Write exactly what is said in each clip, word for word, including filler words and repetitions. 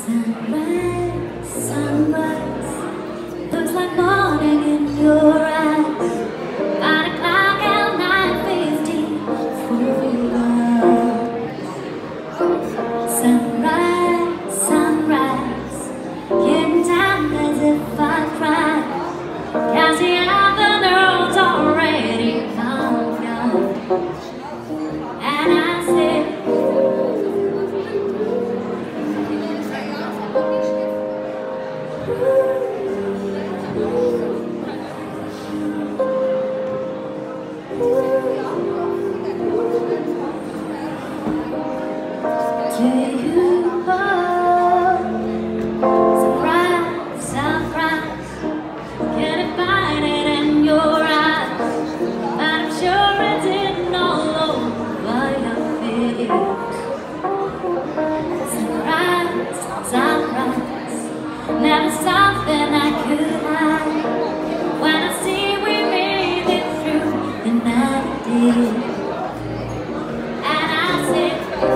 Sunrise, sunrise, looks like morning in your eyes. Five o'clock and nine fifteen for love. Sunrise, sunrise, getting down as if I cried. Cause the other girl's already found out. And I said, do you love? Surprise, surprise, can't find it in your eyes, but I'm sure it's in all over your face. Surprise, surprise, never something I could hide. When I see we made it through the night day, and I said,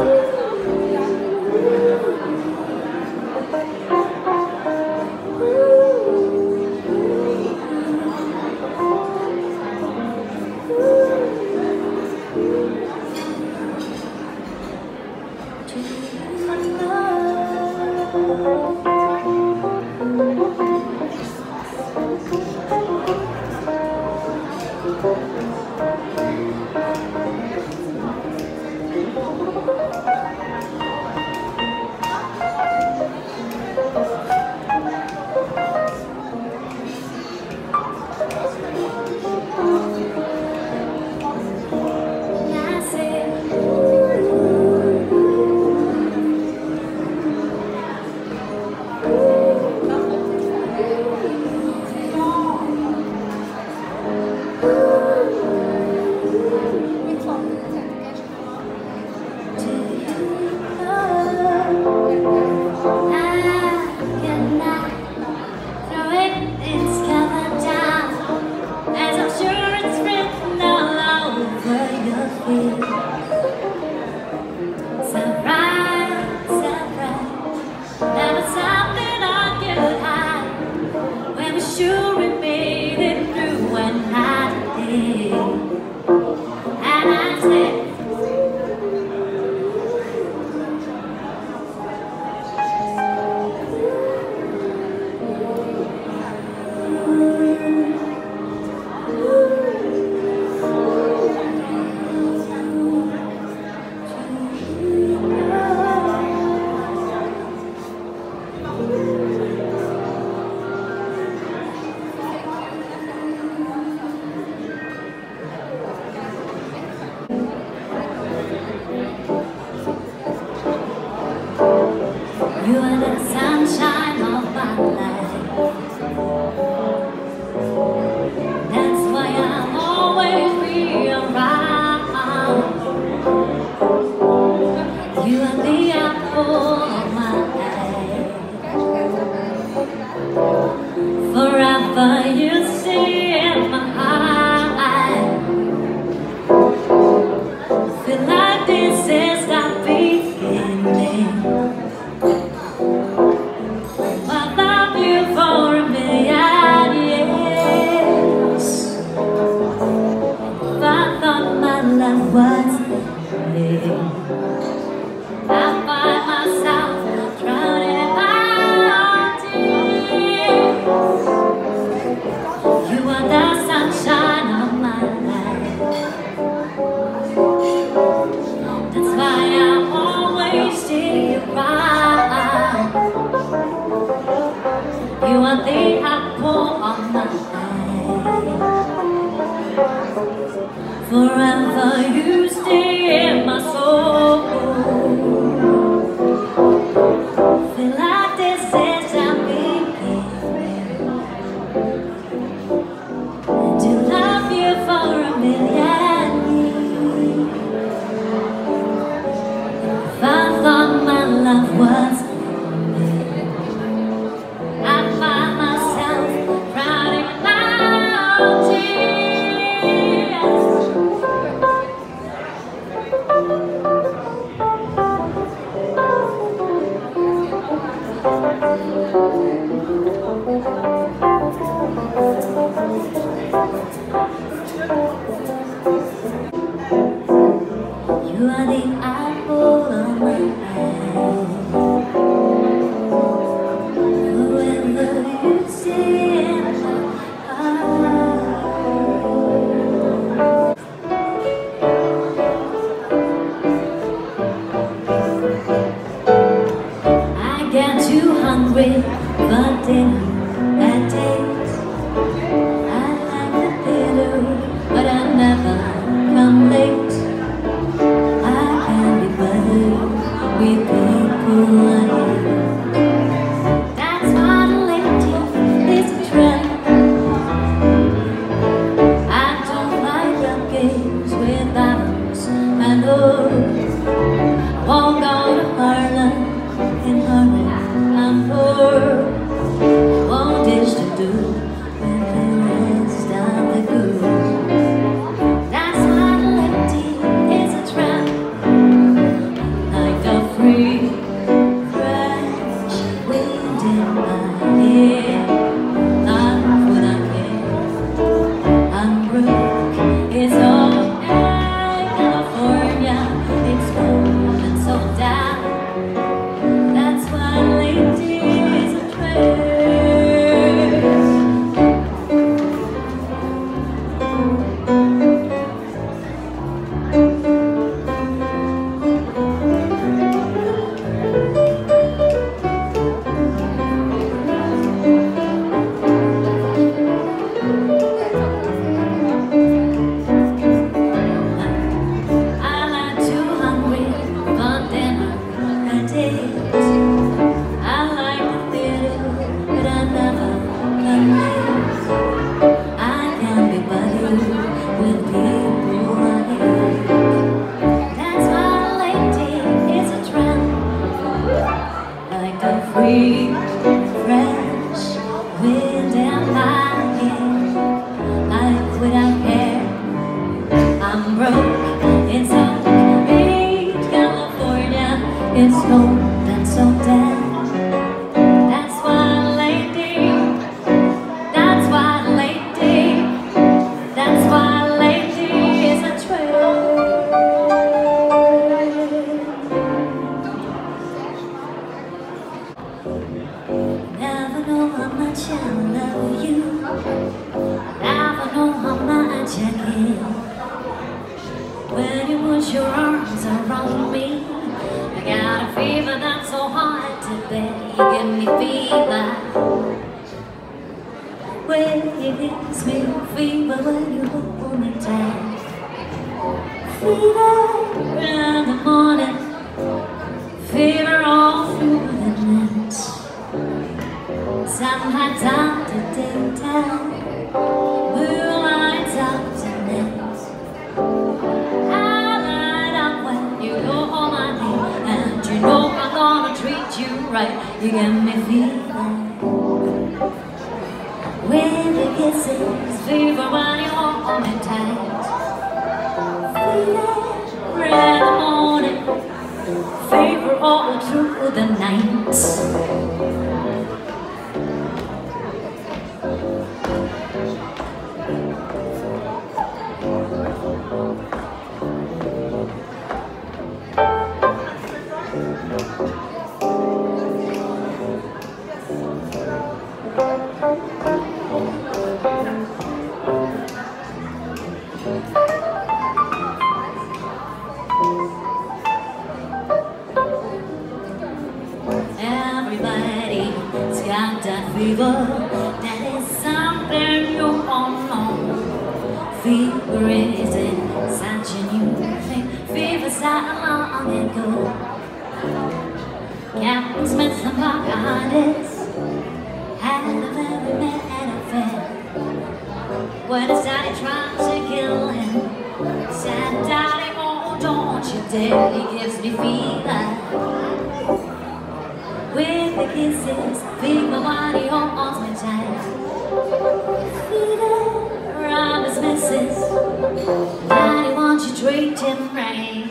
you are the sunshine of my life. That's why I'll always be around. You are the apple of my eye. Forever you stay in my heart. Feel like this is the beginning. I find myself drowning in my tears. You are the sunshine of my life. That's why I'm always still around. You are the apple of my eye. Forever you stay in my soul. Feel like this is a beginning. To love you for a million years. If I thought my love was only, I'd find myself drowning in my tears. hungry for dinner at eight. I like the theater, but I never come late. I can be bothered with people I hate. That's why the lady is a trend. I don't like the games with diamonds and gold. Won't go to Harlem in hurry, I'm poor. Won't dish to do with the rest of the good. That's why the lady is a trap, like a free, fresh wind in my ear. Not what I care. I'm broke, it's all California. It's cold and so down. That's why lady is a trend. Free, fresh wind in my hair. Life without care. I'm broke, it's okay. California, it's cold and so dead. That's why lady, that's why lady, that's why lady is a trend. Never know how much I love you. Never know how much I care. When you put your arms around me, I got a fever that's so hard to bear. You give me fever. When it gives me fever when you hold me tight. Fever in the morning, fever all through the night. Sometimes out to daytime, moonlight's out tonight. I light up when you go on my knee, and you know I'm gonna treat you right. You get me feeling with your kisses, fever when you hold me tight. Fever in the morning, fever all through the night. Everybody's got that fever. That is something you all know. Fever isn't such a new thing. Fever started long ago. Captain Smith and Pocahontas had a very bad affair. When he started trying to kill him, said, "Daddy, oh, don't you dare." He gives me fever with the kisses, fever when he holds me tight. Fever around his missus, Daddy, won't you treat him right?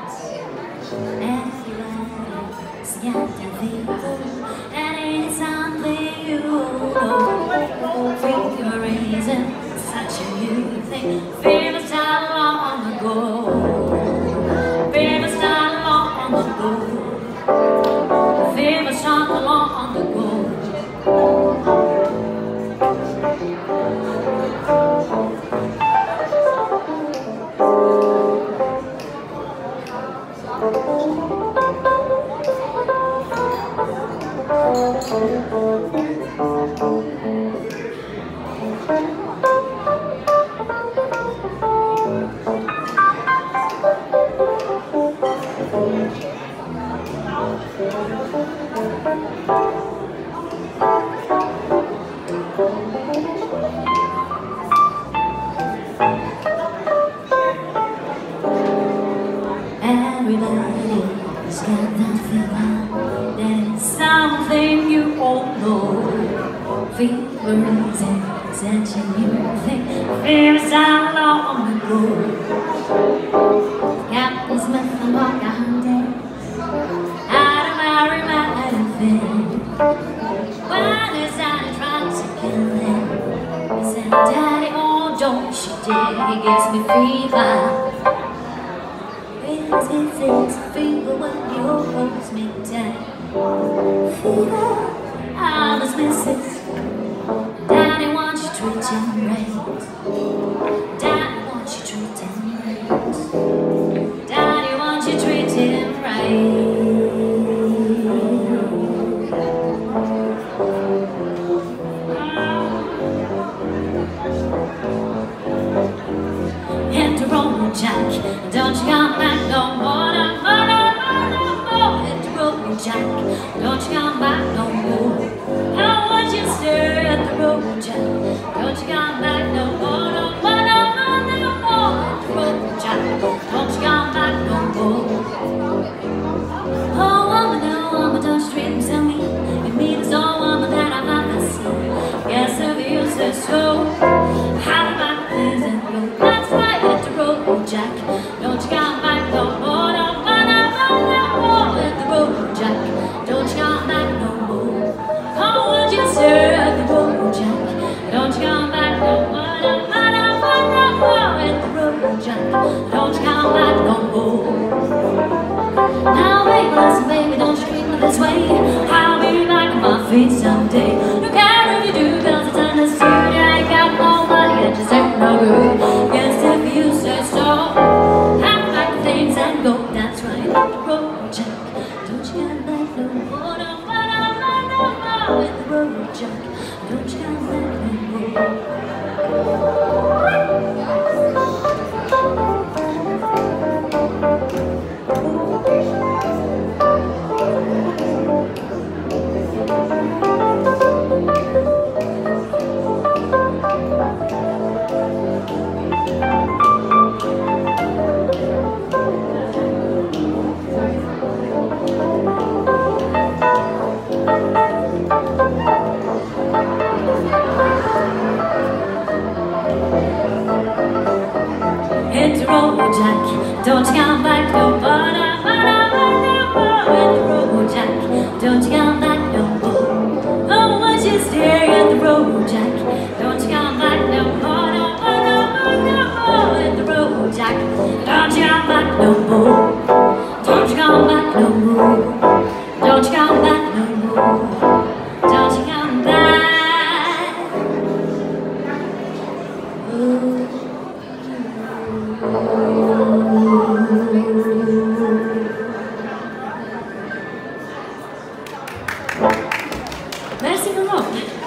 Everybody's got that fever, and it's something you know. Fever isn't such a new thing. Fever started long ago. Fever started long ago. Fever started long ago. Thank you. Everybody's got that fever, that is something you all know. Fever isn't such a new thing, feels how long ago. Captain Smith and Walker Hunter out of every man thing. When his daddy tried to kill him, he said, "Daddy, oh don't you dare, he gives me fever." It's, it's, it's fever when you hold me tight. Fever, all his misses. Daddy wants you treating right. Daddy wants you treating right. Daddy wants you treating right. Hit the road, Jack. Don't you come back no more, no more, no more, no more. Hit the road, Jack. Don't you come back no more. How would you stare at the road, Jack? Don't you come back no more, no more, no more, no more. Hit the road, Jack. Don't you come back no more. Oh woman, oh woman, don't you treat me so mean. You mean it's all woman that I've ever seen. Guess if you say so, how about this and go? That's right, hit the road, Jack. Don't you come back no more, no more, no more, no more. Hit the road, Jack. Don't you come back no more. Oh, would you stare at the road, Jack? Don't you come back no more, no more, no more, no more. Hit the road, Jack. Don't you come back no more. Now, baby, listen, baby, don't you treat me this way. I'll be back on my feet someday. No care if you do, cause it's understood. I ain't got no money, I just ain't no good. Guess if you say so, I'll pack the things and go. That's right, hit the road, Jack. Don't you come back no more, no more, no more, no more. Hit the road, Jack. Don't you come back no more. Hit the road, Jack. Don't you come back no more, no more, no more, no more. Hit the road, Jack. Don't you come back no more. Oh, would you stare at the road, Jack? Don't you come back no more, no more, no more, no more. Hit the road, Jack. Don't you come back no more. Don't you come back no more. Don't you come back no more. Don't you come back. Ooh. Merci beaucoup.